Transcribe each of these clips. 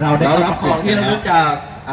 เราได้รับของที่ระลึกจาก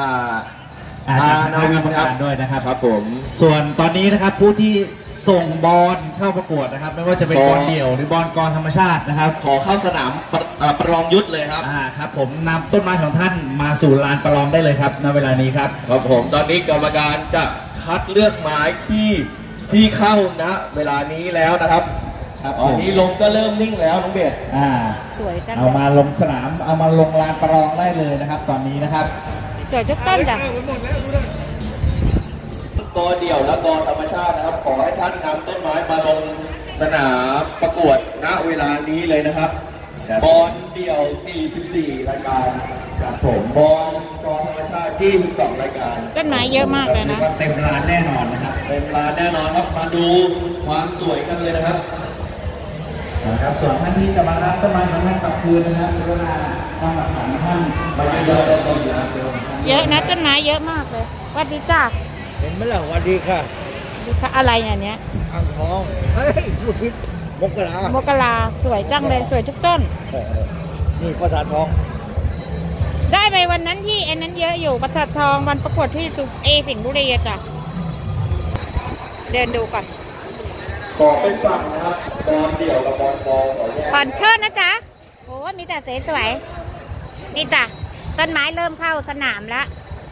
นาวินการด้วยนะครับครับผมส่วนตอนนี้นะครับผู้ที่ส่งบอลเข้าประกวดนะครับไม่ว่าจะเป็นบอลเดี่ยวหรือบอลกรธรรมชาตินะครับขอเข้าสนามประลองยุทธเลยครับครับผมนำต้นไม้ของท่านมาสู่ลานประลองได้เลยครับณเวลานี้ครับครับผมตอนนี้กรรมการจะคัดเลือกไม้ที่เข้าณเวลานี้แล้วนะครับตอนนี้ลงก็เริ่มนิ่งแล้วน้องเบสสวยจังเอามาลงสนามเอามาลงลานประลองได้เลยนะครับตอนนี้นะครับสวยทุกต้นจ้ะกอเดี่ยวและกอธรรมชาตินะครับขอให้ท่านนำต้นไม้มาลงสนามประกวดณเวลานี้เลยนะครับบอลเดี่ยว44รายการครับผมบอลกอธรรมชาติ22รายการต้นไม้เยอะมากเลยนะเต็มร้านแน่นอนนะครับเต็มร้านแน่นอนครับมาดูความสวยกันเลยนะครับส่วนท่านที่จะมารับต้นไม้ของท่านกลับคืนนะครับเวลาต้องหลักฐานท่านมาเยอะเยอะนะต้นไม้เยอะมากเลยสวัสดีจ้าเห็นไหมล่ะวันดีค่ะดีค่ะอะไรเนี่ยอ่างทองเฮ้ยพูดผิดมกราสวยจังเลยสวยทุกต้นนี่ประสาททองได้ไปวันนั้นที่อันนั้นเยอะอยู่ประสาททองวันประกวดที่สิงห์บุรีจ้ะเดินดูก่อนขอเป็นฝั่งนะครับบอลเดี่ยวกับบอลกองก่อนเชิญนะจ๊ะโอ้มีแต่สวยนี่จ้ะต้นไม้เริ่มเข้าสนามแล้ว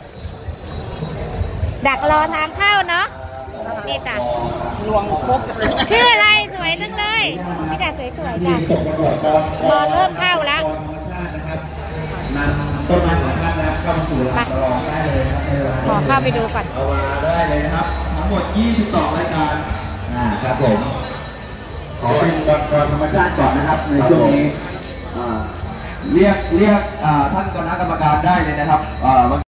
ดักรอทางเข้าเนาะนี่จ้ะลวงครบชื่ออะไรสวยจังเลยมีแต่สวยๆจ้ะบอลเริ่มเข้าแล้วนำต้นไม้ของท่านนะเข้ามาสู่ลานประลองได้เลยครับขอเข้าไปดูก่อนเอามาได้เลยนะครับทั้งหมด22รายการครับผมขอเป็นบอลกรธรรมชาติก่อนนะครับในช่วงนี้เรียกท่านคณะกรรมการได้เลยนะครับ